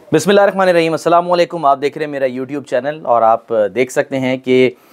बिस्मिल्लाहिर्रहमानिर्रहीम। अस्सलाम वालेकुम। आप देख रहे हैं मेरा यूट्यूब चैनल और आप देख सकते हैं कि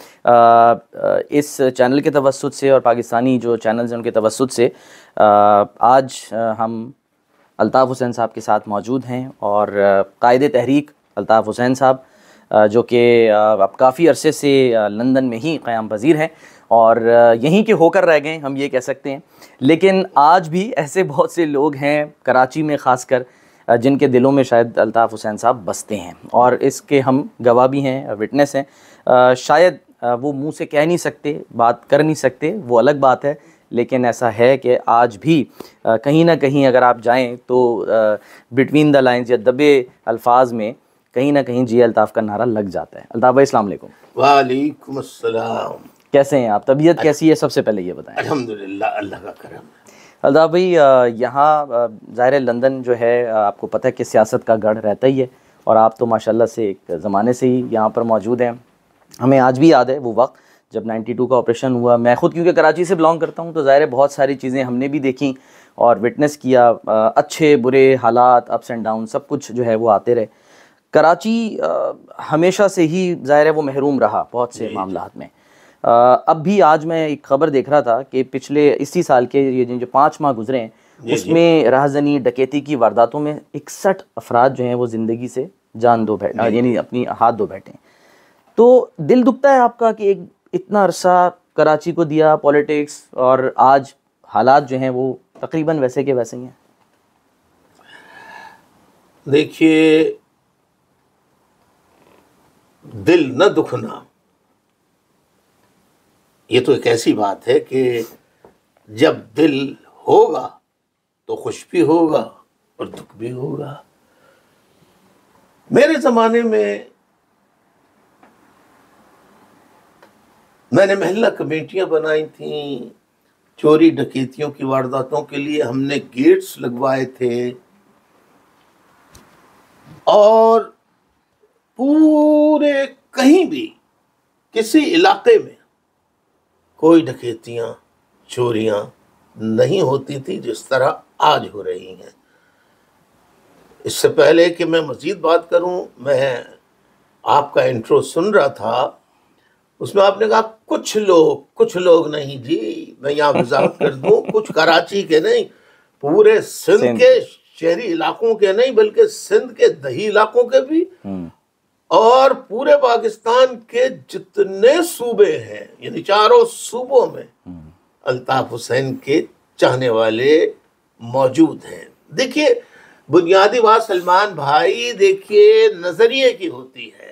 इस चैनल के तवस्सुत से और पाकिस्तानी जो चैनल्स हैं उनके तवस्सुत से आज हम अल्ताफ़ हुसैन साहब के साथ मौजूद हैं और कायदे तहरीक अल्ताफ़ हुसैन साहब जो कि अब काफ़ी अरसे से लंदन में ही क़याम पज़ीर हैं और यहीं के होकर रह गए हम ये कह सकते हैं। लेकिन आज भी ऐसे बहुत से लोग हैं कराची में ख़ासकर जिनके दिलों में शायद अल्ताफ़ हुसैन साहब बसते हैं और इसके हम गवाह भी हैं, विटनेस हैं। शायद वो मुंह से कह नहीं सकते, बात कर नहीं सकते, वो अलग बात है, लेकिन ऐसा है कि आज भी कहीं ना कहीं अगर आप जाएं तो बिटवीन द लाइन्स या दबे अल्फाज में कहीं ना कहीं जी अल्ताफ़ का नारा लग जाता है। अल्ताफ़ भाई अस्सलाम वालेकुम। वालेकुम अस्सलाम। कैसे हैं आप? तबीयत कैसी है? सबसे पहले ये बताएं। अल्हम्दुलिल्लाह, अल्लाह का करम। अल्ताफ़ भाई यहाँ ज़ाहिर लंदन जो है आपको पता है कि सियासत का गढ़ रहता ही है और आप तो माशाल्लाह से एक ज़माने से ही यहाँ पर मौजूद हैं। हमें आज भी याद है वो वक्त जब 92 का ऑपरेशन हुआ। मैं ख़ुद क्योंकि कराची से बिलोंग करता हूँ तो ज़ाहिर है बहुत सारी चीज़ें हमने भी देखी और विटनेस किया। अच्छे बुरे हालात, अप्स एंड डाउन, सब कुछ जो है वो आते रहे। कराची हमेशा से ही ज़ाहिर है वो महरूम रहा बहुत से मामलात में। अब भी आज मैं एक ख़बर देख रहा था कि पिछले इसी साल के ये जो 5 माह गुजरे हैं उसमें राहज़नी डकैती की वारदातों में 61 अफराद जो हैं वो ज़िंदगी से जान दो बैठे, यानी अपनी हाथ धो बैठे हैं। तो दिल दुखता है आपका कि एक इतना अरसा कराची को दिया पॉलिटिक्स और आज हालात जो हैं वो तकरीबन वैसे के वैसे ही हैं। देखिए, दिल न दुखना ये तो एक ऐसी बात है कि जब दिल होगा तो खुश भी होगा और दुख भी होगा। मेरे ज़माने में मैंने महिला कमेटियां बनाई थी, चोरी डकैतियों की वारदातों के लिए हमने गेट्स लगवाए थे और पूरे कहीं भी किसी इलाके में कोई डकैतियां चोरियां नहीं होती थी जिस तरह आज हो रही हैं। इससे पहले कि मैं मज़ीद बात करूं, मैं आपका इंट्रो सुन रहा था, उसमें आपने कहा कुछ लोग नहीं जी, मैं यहाँ वजाहत कर दूं, कुछ कराची के नहीं, पूरे सिंध के शहरी इलाकों के नहीं बल्कि सिंध के दही इलाकों के भी और पूरे पाकिस्तान के जितने सूबे हैं, यानी चारों सूबों में अल्ताफ हुसैन के चाहने वाले मौजूद हैं। देखिए, बुनियादी बात सलमान भाई, देखिए, नजरिए की होती है।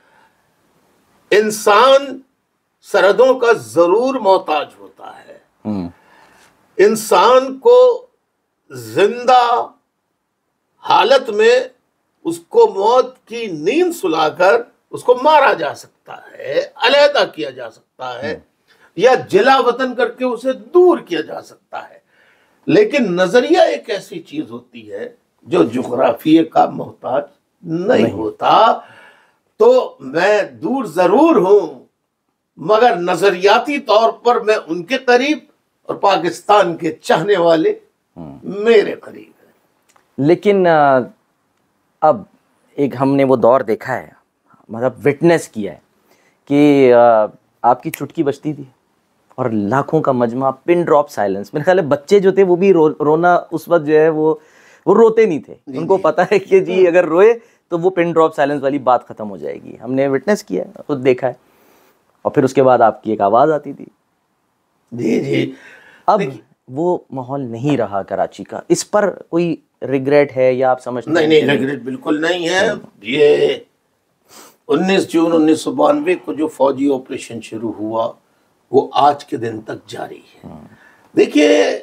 इंसान सरहदों का जरूर मोहताज होता है। इंसान को जिंदा हालत में उसको मौत की नींद सुलाकर उसको मारा जा सकता है, अलहदा किया जा सकता है या जिला वतन करके उसे दूर किया जा सकता है, लेकिन नजरिया एक ऐसी चीज होती है जो जुग्राफिये का मोहताज नहीं होता। तो मैं दूर जरूर हूं मगर नजरियाती तौर पर मैं उनके करीब और पाकिस्तान के चाहने वाले मेरे करीब हैं। लेकिन अब एक हमने वो दौर देखा है, मतलब विटनेस किया है कि आपकी चुटकी बजती थी और लाखों का मजमा, पिन ड्रॉप साइलेंस। मेरे ख्याल है बच्चे जो थे वो भी रोना उस वक्त जो है वो रोते नहीं थे। उनको पता है कि जी अगर रोए तो वो पिन ड्रॉप साइलेंस वाली बात खत्म हो जाएगी। हमने विटनेस किया है, खुद देखा है। और फिर उसके बाद आपकी एक आवाज़ आती थी। जी। अब वो माहौल नहीं रहा कराची का। इस पर कोई रिग्रेट है या आप समझते हैं? नहीं, रिग्रेट बिल्कुल नहीं है। ये 19 जून 1992 को जो फौजी ऑपरेशन शुरू हुआ वो आज के दिन तक जारी है। देखिए,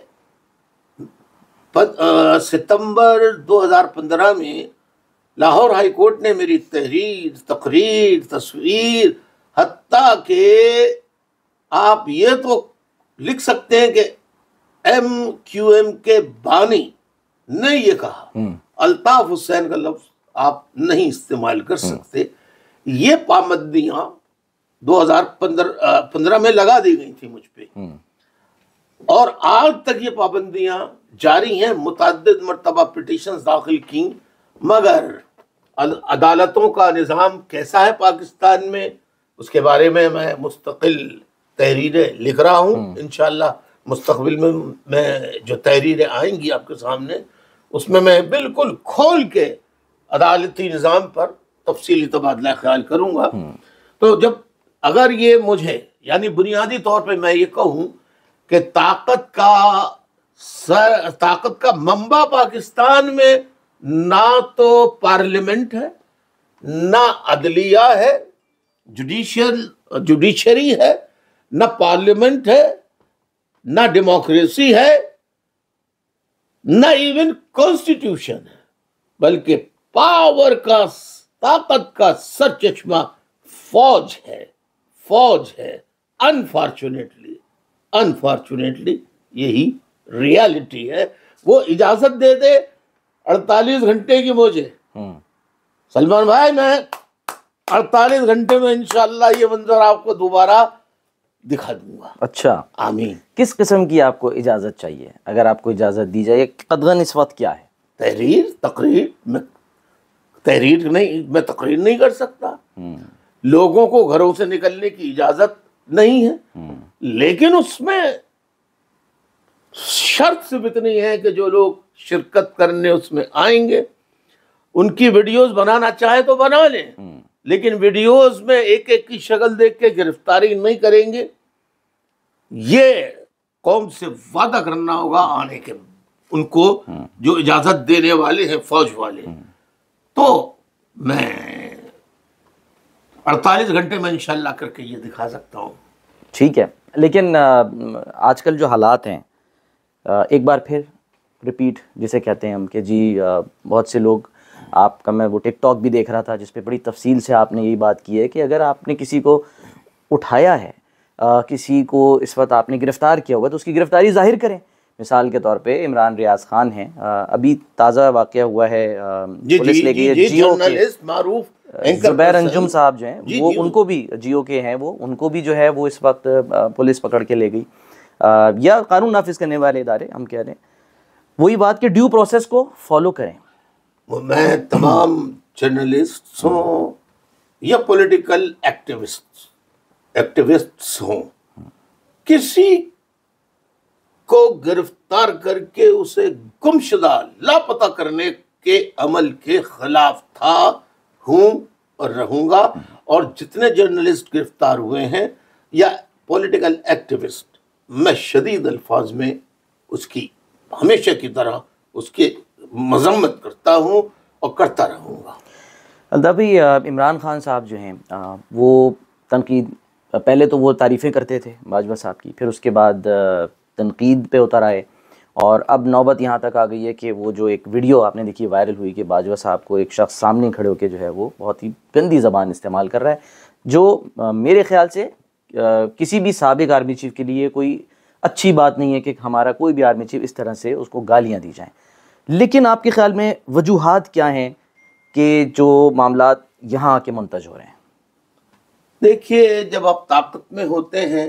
सितंबर 2015 में लाहौर हाई कोर्ट ने मेरी तहरीर, तकरीर, तस्वीर, हत्ता के आप ये तो लिख सकते हैं कि MQM के बानी ने ये कहा, अल्ताफ हुसैन का लफ्ज आप नहीं इस्तेमाल कर सकते। ये पाबंदियां 2015 में लगा दी गई थी मुझ पे और आज तक ये पाबंदियां जारी हैं। मुतअद्दिद मर्तबा पिटीशंस दाखिल की मगर अदालतों का निज़ाम कैसा है पाकिस्तान में, उसके बारे में मैं मुस्तकिल तहरीरें लिख रहा हूँ। इंशाअल्लाह मुस्तकबिल में मैं जो तहरीरें आएंगी आपके सामने, उसमें मैं बिल्कुल खोल के अदालती निज़ाम पर तफसीली तबादला ख्याल करूँगा। तो जब अगर ये मुझे, यानी बुनियादी तौर पे मैं ये कहूँ कि ताकत का मंबा पाकिस्तान में ना तो पार्लियामेंट है, ना अदलिया है, जुडिशरी है, ना पार्लियामेंट है, ना डेमोक्रेसी है, ना इवन कॉन्स्टिट्यूशन है, बल्कि पावर का, ताकत का सर चश्मा फौज है। अनफॉर्चुनेटली यही रियलिटी है। वो इजाजत दे दे 48 घंटे की मुझे, सलमान भाई मैं 48 घंटे में इंशाअल्लाह ये मंजर आपको दोबारा दिखा दूंगा। अच्छा, आमीन। किस किस्म की आपको इजाज़त चाहिए? अगर आपको इजाज़त दी जाए, कदगन इस वक्त क्या है? तहरीर नहीं, मैं तकरीर नहीं कर सकता। लोगों को घरों से निकलने की इजाजत नहीं है, लेकिन उसमें शर्त सिर्फ इतनी है कि जो लोग शिरकत करने उसमें आएंगे, उनकी वीडियोस बनाना चाहे तो बना लें, लेकिन वीडियोस में एक एक की शक्ल देख के गिरफ्तारी नहीं करेंगे। ये कौम से वादा करना होगा आने के, उनको जो इजाजत देने वाले हैं फौज वाले। तो मैं 48 घंटे में इंशाल्लाह करके ये दिखा सकता हूँ। ठीक है, लेकिन आजकल जो हालात हैं, एक बार फिर रिपीट जिसे कहते हैं हम, कि जी बहुत से लोग, आपका मैं वो टिकटॉक भी देख रहा था जिस पे बड़ी तफसील से आपने यही बात की है कि अगर आपने किसी को उठाया है, किसी को इस वक्त आपने गिरफ़्तार किया होगा, तो उसकी गिरफ़्तारी ज़ाहिर करें। मिसाल के तौर पे इमरान रियाज खान हैं, अभी ताज़ा वाक़या हुआ है, पुलिस ले गई है जियो के ज़ुबैर अंजुम साहब जो हैं, वो उनको भी, जियो के हैं वो, उनको भी जो है वो इस वक्त पुलिस पकड़ के ले गई, या कानून नाफिज करने वाले इदारे हम कह रहे हैं। वही बात कि ड्यू प्रोसेस को फॉलो करें। मैं तमाम जर्नलिस्ट्स हों या पॉलिटिकल एक्टिविस्ट्स हों, किसी को गिरफ्तार करके उसे गुमशुदा लापता करने के अमल के खिलाफ था, हूं और रहूंगा। और जितने जर्नलिस्ट गिरफ्तार हुए हैं या पॉलिटिकल एक्टिविस्ट, मैं शदीद अल्फाज में उसकी हमेशा की तरह उसकी मजम्मत करता हूं और करता रहूंगा। अल्ताफ़, इमरान खान साहब जो हैं, वो तनकीद, पहले तो वो तारीफ़ें करते थे बाजवा साहब की, फिर उसके बाद तनकीद पे उतर आए, और अब नौबत यहाँ तक आ गई है कि वो जो एक वीडियो आपने देखी वायरल हुई कि बाजवा साहब को एक शख्स सामने खड़े होकर जो है वो बहुत ही गंदी ज़बान इस्तेमाल कर रहा है, जो मेरे ख्याल से किसी भी साबिक आर्मी चीफ़ के लिए कोई अच्छी बात नहीं है कि हमारा कोई भी आर्मी चीफ़ इस तरह से उसको गालियाँ दी जाएँ। लेकिन आपके ख्याल में वजूहात क्या हैं कि जो मामलात यहाँ आके मुंतज हो रहे हैं? देखिए, जब आप ताकत में होते हैं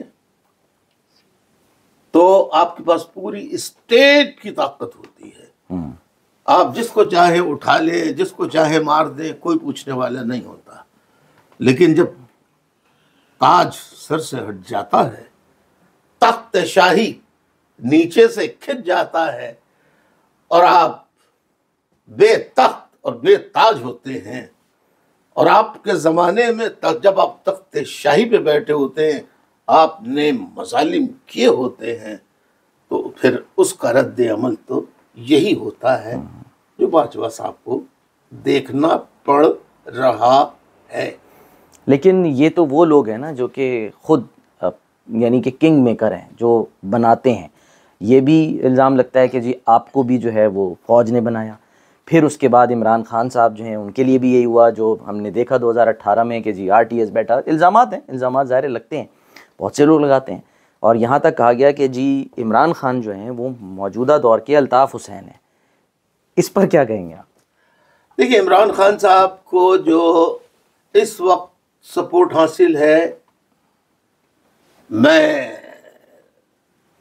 तो आपके पास पूरी स्टेट की ताकत होती है। आप जिसको चाहे उठा ले, जिसको चाहे मार दे, कोई पूछने वाला नहीं होता। लेकिन जब ताज सर से हट जाता है, तख्त शाही नीचे से खिंच जाता है और आप बेतख्त और बेताज होते हैं, और आपके ज़माने में जब आप तख्त शाही पे बैठे होते हैं, आपने मज़ालिम किए होते हैं, तो फिर उसका रद्द अमल तो यही होता है जो बाजवा साहब को देखना पड़ रहा है। लेकिन ये तो वो लोग हैं ना जो कि ख़ुद यानी कि किंग मेकर हैं, जो बनाते हैं। ये भी इल्ज़ाम लगता है कि जी आपको भी जो है वो फ़ौज ने बनाया। फिर उसके बाद इमरान खान साहब जो हैं, उनके लिए भी यही हुआ जो हमने देखा 2018 में कि जी RTS बैठा। इल्ज़ामात हैं, इल्ज़ामात ज़ाहिर लगते हैं, बहुत से लोग लगाते हैं, और यहाँ तक कहा गया कि जी इमरान खान जो हैं वो मौजूदा दौर के अल्ताफ़ हुसैन हैं। इस पर क्या कहेंगे आप? देखिए, इमरान खान साहब को जो इस वक्त सपोर्ट हासिल है, मैं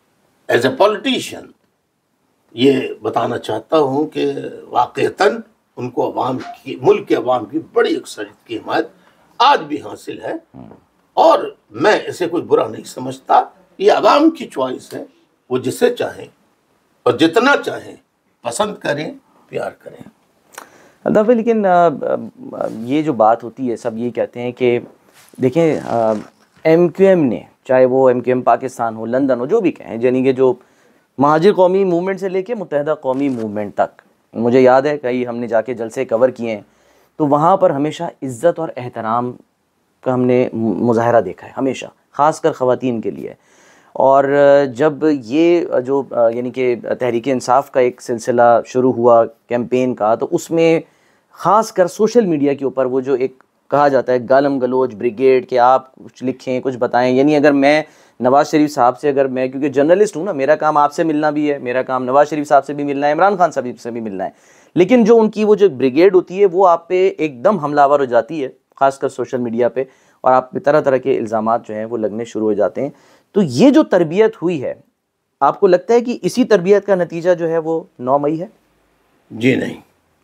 एज ए पॉलिटिशियन ये बताना चाहता हूँ कि वाक़ईतन उनको अवाम की, मुल्क के अवाम की बड़ी अक्सरियत की हिमायत आज भी हासिल है। और मैं इसे कोई बुरा नहीं समझता, ये अवाम की चॉइस है, वो जिसे चाहें और जितना चाहें पसंद करें, प्यार करें। अल्ताफ़ भाई, लेकिन ये जो बात होती है, सब ये कहते हैं कि देखें, MQM ने, चाहे वो MQM पाकिस्तान हो, लंदन हो, जो भी कहें, यानी कि जो महाजिर कौमी मूवमेंट से लेके मुत्तहदा कौमी मूवमेंट तक, मुझे याद है कई हमने जाके जलसे कवर किए हैं, तो वहाँ पर हमेशा इज़्ज़त और एहतराम का हमने मुज़ाहरा देखा है, हमेशा, ख़ासकर ख़वातीन के लिए। और जब ये जो यानी कि तहरीक इंसाफ का एक सिलसिला शुरू हुआ कैंपेन का, तो उसमें ख़ासकर सोशल मीडिया के ऊपर वो जो एक कहा जाता है गालम गलोच ब्रिगेड, कि आप कुछ लिखें, कुछ बताएं, यानी अगर मैं नवाज़ शरीफ साहब से, अगर मैं, क्योंकि जर्नलिस्ट हूँ ना, मेरा काम आपसे मिलना भी है, मेरा काम नवाज़ शरीफ साहब से भी मिलना है, इमरान खान साहब से भी मिलना है, लेकिन जो उनकी वो जो ब्रिगेड होती है वो आप पे एकदम हमलावर हो जाती है, ख़ासकर सोशल मीडिया पे, और आप पे तरह तरह के इल्ज़ामात जो हैं वो लगने शुरू हो जाते हैं। तो ये जो तरबियत हुई है, आपको लगता है कि इसी तरबियत का नतीजा जो है वो 9 मई है? जी नहीं,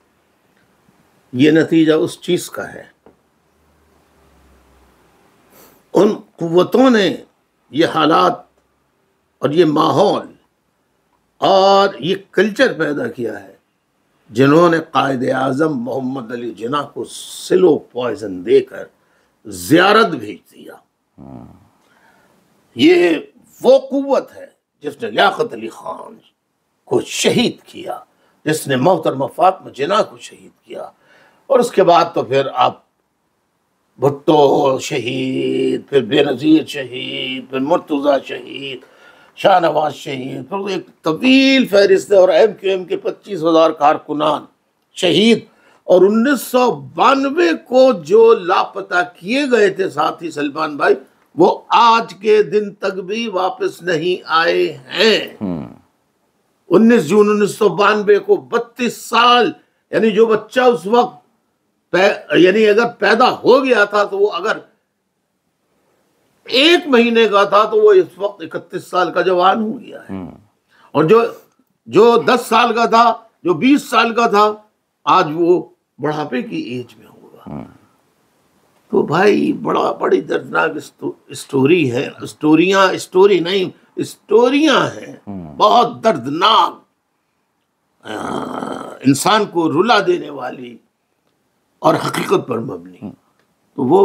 ये नतीजा उस चीज का है, उन कुव्वतों ने ये हालात और ये माहौल और ये कल्चर पैदा किया है जिन्होंने कायद आज़म मोहम्मद अली जिन्ना को स्लो पॉइजन देकर ज़ियारत भेज दिया। ये वो कुव्वत है जिसने लियाकत अली खान को शहीद किया, जिसने मोहतरमा फातिमा जिन्ना को शहीद किया, और उसके बाद तो फिर आप भुट्टो शहीद, फिर बेनज़ीर शहीद, फिर मुर्तज़ा शहीद, शाहनवाज शहीद, फिर एक तवील फहरिस्त है, और MQM के 25,000 कारकुनान शहीद। और 1992 को जो लापता किए गए थे साथी सलमान भाई, वो आज के दिन तक भी वापस नहीं आए हैं। 19 जून 1992 को 32 साल, यानी जो बच्चा उस वक्त यानी अगर पैदा हो गया था, तो वो अगर 1 महीने का था, तो वो इस वक्त 31 साल का जवान हो गया है। और जो 10 साल का था, जो 20 साल का था, आज वो बुढ़ापे की एज में होगा। तो भाई बड़ी दर्दनाक स्टोरी है, स्टोरी नहीं, स्टोरियां हैं बहुत दर्दनाक, इंसान को रुला देने वाली और हकीकत पर मबनी। तो वो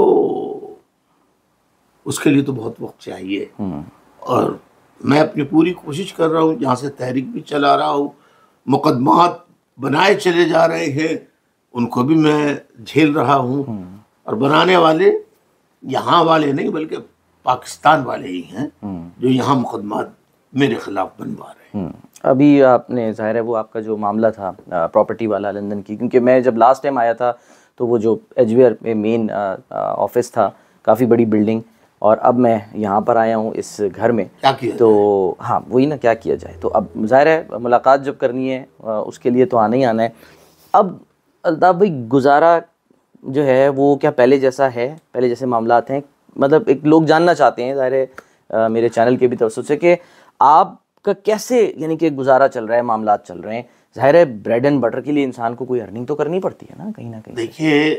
उसके लिए तो बहुत वक्त चाहिए, और मैं अपनी पूरी कोशिश कर रहा हूँ, जहाँ से तहरीक भी चला रहा हूँ, मुकदमात बनाए चले जा रहे हैं, उनको भी मैं झेल रहा हूँ, और बनाने वाले यहाँ वाले नहीं बल्कि पाकिस्तान वाले ही हैं जो यहाँ मुकदमात मेरे खिलाफ बनवा रहे हैं। अभी आपने, जाहिर है वो आपका जो मामला था प्रॉपर्टी वाला लंदन की, क्योंकि मैं जब लास्ट टाइम आया था तो वो जो एजवेयर में मेन ऑफिस था, काफ़ी बड़ी बिल्डिंग, और अब मैं यहाँ पर आया हूँ इस घर में। क्या किया तो हाँ, वही ना, क्या किया जाए। तो अब ज़ाहिर है मुलाकात जब करनी है उसके लिए तो आना ही आना है। अब अल्ताफ़ भाई, गुजारा जो है वो क्या पहले जैसा है, पहले जैसे मामलात हैं? मतलब एक लोग जानना चाहते हैं, ज़ाहिर है मेरे चैनल के भी तवज्जुह से, कि आपका कैसे यानी कि गुजारा चल रहा है, मामलात चल रहे हैं। ज़ाहिर है ब्रेड एंड बटर के लिए इंसान को कोई अर्निंग तो करनी पड़ती है ना, कहीं ना कहीं। देखिए,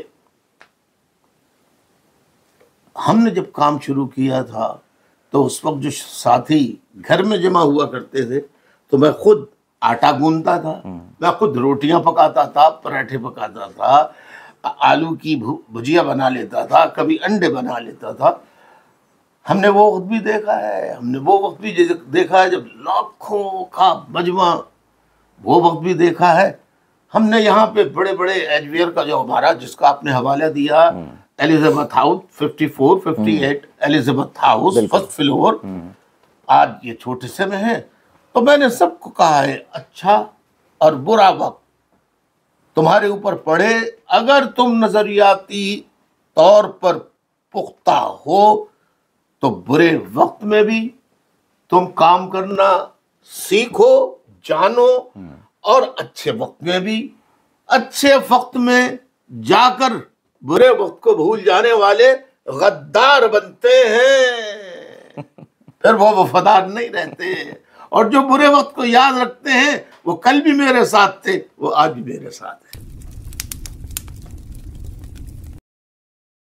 हमने जब काम शुरू किया था तो उस वक्त जो साथी घर में जमा हुआ करते थे, तो मैं खुद आटा गूंदता था, मैं खुद रोटियां पकाता था, पराठे पकाता था, आलू की भुजिया बना लेता था, कभी अंडे बना लेता था। हमने वो वक्त भी देखा है, हमने वो वक्त भी देखा है जब लाखों का मजमा, वो वक्त भी देखा है। हमने यहाँ पे बड़े बड़े एजवेयर का जो हमारा, जिसका आपने हवाला दिया, Elizabeth House 54, 58 Elizabeth House first floor, आज ये छोटे से में है। तो मैंने सबको कहा है, अच्छा और बुरा वक्त तुम्हारे ऊपर पड़े, अगर तुम नजरियाती तौर पर पुख्ता हो तो बुरे वक्त में भी तुम काम करना सीखो, जानो, और अच्छे वक्त में भी, अच्छे वक्त में जाकर बुरे वक्त को भूल जाने वाले गद्दार बनते हैं, फिर वो वफादार नहीं रहते। और जो बुरे वक्त को याद रखते हैं, वो कल भी मेरे साथ थे, वो आज भी मेरे साथ है।